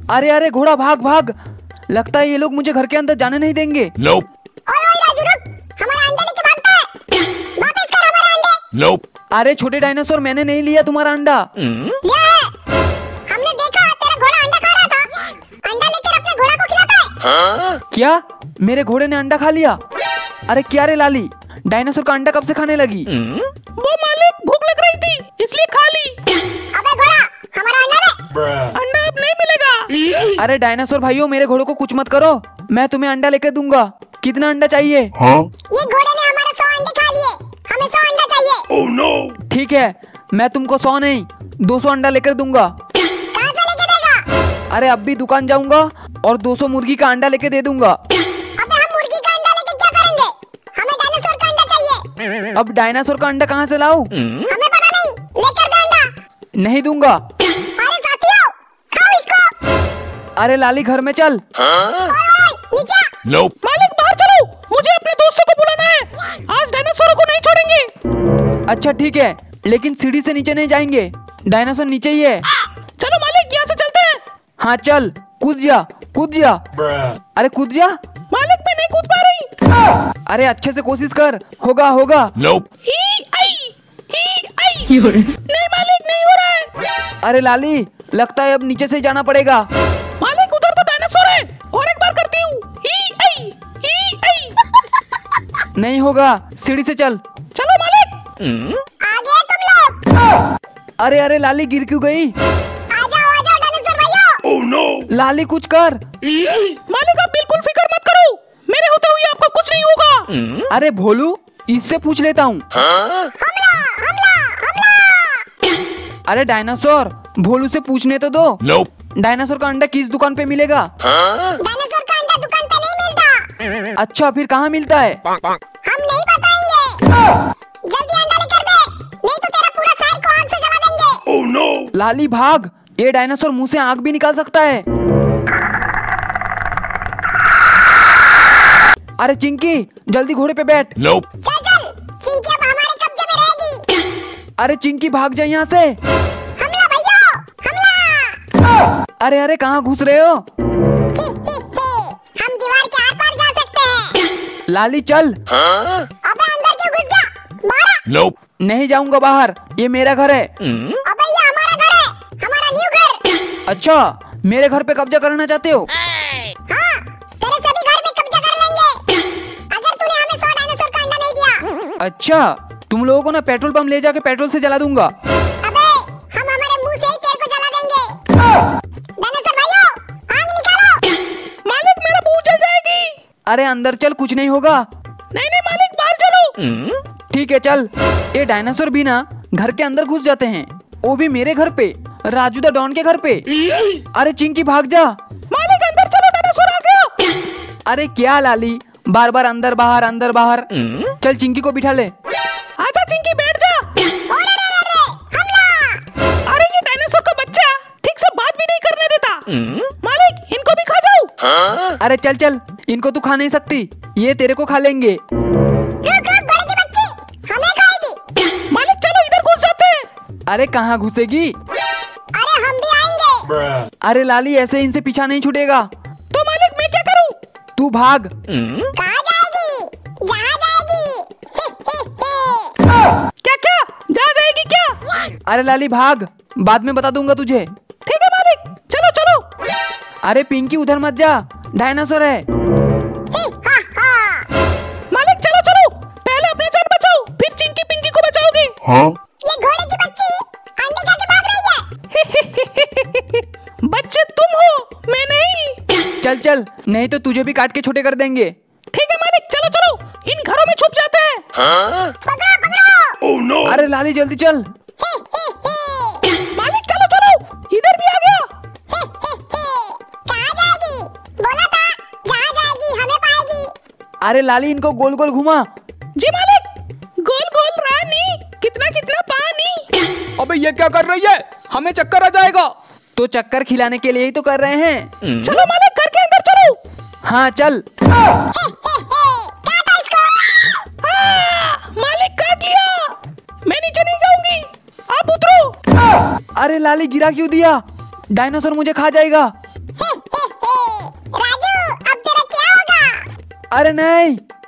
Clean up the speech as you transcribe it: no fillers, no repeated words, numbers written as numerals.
अरे अरे घोड़ा भाग भाग, लगता है ये लोग मुझे घर के अंदर जाने नहीं देंगे। Nope. ओए ओए राजू रुक, हमारा अंडा लेके भागता है। वापस कर हमारे अंडे। Nope. अरे छोटे डायनासोर, मैंने नहीं लिया तुम्हारा अंडा। लिया है, हमने देखा तेरा घोड़ा अंडा खा रहा था। अंडा लेकर अपने घोड़ा को खिलाता है। क्या मेरे घोड़े ने अंडा खा लिया? अरे क्या रे लाली, डायनासोर का अंडा कब से खाने लगी? वो मालिक भूख लग रही थी इसलिए खा ली। अबे घोड़ा, हमारा अंडा दे। अंडा अब नहीं मिलेगा। अरे डायनासोर भाइयों, मेरे घोड़े को कुछ मत करो, मैं तुम्हें अंडा लेकर दूंगा। कितना अंडा चाहिए? ये घोड़े ने हमारे 100 अंडे खा लिए, हमें 100 अंडा चाहिए। ठीक है, मैं तुमको 100 नहीं 200 अंडा लेकर दूंगा। कहाँ से लेके देगा? अरे अब भी दुकान जाऊंगा और 200 मुर्गी का अंडा लेके दे दूंगा। अबे हम मुर्गी का अंडा लेके क्या करेंगे? हमें डायनासोर का अंडा चाहिए। अब डायनासोर का अंडा कहाँ से लाऊं? हमें पता नहीं, लेकर दे अंडा। नहीं दूंगा। अरे साथियों, खाओ इसको। अरे लाली घर में चल। ओए ओए, नीचे। Nope. मालिक बाहर चलो, मुझे अपने दोस्तों को बुलाना है। आज डायनासोरों को नहीं छोड़ेंगे। अच्छा ठीक है, लेकिन सीढ़ी से नीचे नहीं जाएंगे, डायनासोर नीचे ही है। चलो मालिक यहाँ से चलते हैं। हाँ चल, कूद जा कूद जा। अरे कूद जा। मालिक मैं नहीं कूद पा रही। अरे अच्छे से कोशिश कर, होगा होगा। Nope. नहीं मालिक नहीं हो रहा है। अरे लाली, लगता है अब नीचे से ही जाना पड़ेगा। मालिक उधर तो डायनासोर है, और एक बार करती हूँ। नहीं होगा, सीढ़ी से चल। चलो मालिक। आ गए तुम लोग। अरे अरे लाली गिर क्यों गई? आ जाओ डायनासोर भाइयों। लाली कुछ कर। मालिक आप बिल्कुल फिक्र मत करो, मेरे होते हुए आपको कुछ नहीं होगा। अरे भोलू, इससे पूछ लेता हूँ। हमला हमला हमला। अरे डायनासोर, भोलू से पूछने तो दो। Nope. डायनासोर का अंडा किस दुकान पे मिलेगा? डायनासोर का अंडा दुकान पे नहीं मिलता। अच्छा फिर कहाँ मिलता है? हम नहीं बताएंगे। जल्दी अंडा लेकर दे, नहीं तो तेरा पूरा शहर को आग से जला देंगे। लाली भाग, ये डायनासोर मुंह से आग भी निकाल सकता है। अरे चिंकी, जल्दी घोड़े पे बैठ। Nope. चल चल, चिंकी अब हमारे कब्जे में रहेगी। अरे चिंकी भाग जा यहाँ से। हमला भैया, हमला। अरे अरे कहाँ घुस रहे हो? हम दीवार के आर पार जा सकते हैं। लाली चल। अबे अंदर क्यों घुस गया? बाहर आ। Nope. नहीं जाऊंगा बाहर, ये मेरा घर है। अबे ये हमारा घर है, हमारा न्यू घर। अच्छा, मेरे घर पे कब्जा करना चाहते हो? हाँ, तेरे सभी घर में कब्जा कर लेंगे, अगर तूने हमें 100 डायनासोर का अंडा नहीं दिया। अच्छा, तुम लोगों को ना पेट्रोल पंप ले जाके पेट्रोल से जला दूंगा। अबे हम हमारे मुंह से ही तेरे को जला देंगे। डायनासोर भाइयों, आग निकालो। मालिक मेरा मुंह जल जाएगी। अरे अंदर चल, कुछ नहीं होगा। नहीं नहीं मालिक बाहर चलो। ठीक है चल। ये डायनासोर भी ना घर के अंदर घुस जाते हैं, वो भी मेरे घर पे, राजू द डॉन के घर पे। अरे चिंकी भाग जा। मालिक अंदर चलो, डायनासोर आ गया। अरे क्या लाली, बार बार अंदर बाहर अंदर बाहर। चल चिंकी को बिठा ले। आजा चिंकी बैठ जा। अरे हमला। अरे ये डायनासोर का बच्चा ठीक से बात भी नहीं करने देता। मालिक इनको भी खा जाओ। अरे चल चल, इनको तू खा नहीं सकती, ये तेरे को खा लेंगे। रुक रुक बड़े की बच्ची, हमें खाएगी। मालिक चलो इधर घुस जाते हैं। अरे कहाँ घुसेगी? अरे हम भी आएंगे। अरे लाली, ऐसे इनसे पीछा नहीं छूटेगा। तो मालिक मैं क्या करूं? तू भाग। कहाँ जाएगी? जहाँ जाएगी। क्या क्या जा जाएगी क्या? अरे लाली भाग, बाद में बता दूंगा तुझे। ठीक है मालिक, चलो चलो। अरे पिंकी उधर मत जा, डायनासोर है। मालिक चलो चलो, पहले अपने जान बचाओ, फिर चिंकी पिंकी को बचाओगे। ये घोड़े की बच्ची अंडे खा के भाग रही है। बच्चे तुम हो, मैं नहीं। चल चल, नहीं तो तुझे भी काट के छोटे कर देंगे। ठीक है मालिक, चलो चलो, इन घरों में छुप जाते हैं। पकड़ो पकड़ो। अरे लाली जल्दी चल। मालिक चलो चलो, इधर भी आ गया। कहाँ जाएगी? बोला था, जहाँ जाएगी हमें पाएगी। अरे लाली, इनको गोल गोल घुमा। जी मालिक, गोल गोल रानी, कितना कितना पानी। अबे ये क्या कर रही है? हमें चक्कर आ जाएगा। तो चक्कर खिलाने के लिए ही तो कर रहे हैं। चलो मालिक, घर के अंदर चलो। हाँ चल। काटा इसको। मालिक काट लिया, मैं नीचे नहीं जाऊंगी, आप उतरो। अरे लाली, गिरा क्यों दिया? डायनासोर मुझे खा जाएगा। अरे नहीं।